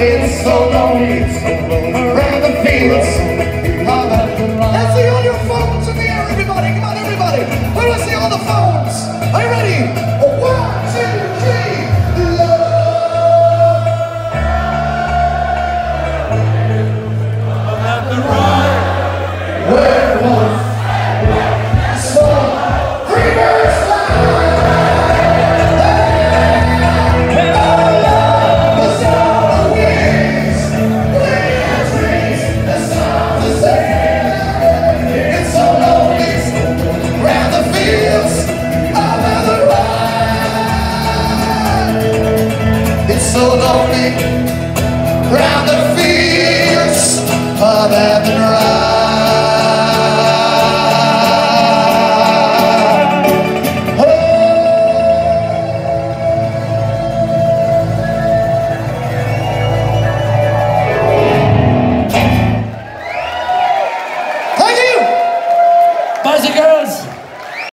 It's so lonely around the fields of Athenry. Let's see all your phones in the air, everybody. Come on, everybody. Let us see all the phones. Are you ready? 1, 2, 3. Where Wolfe saw dreamers fly. The sound of wings, clear trees, the sound of sand. It's so lonely round the fields of Athenry. It's so lonely round the fields of Athenry.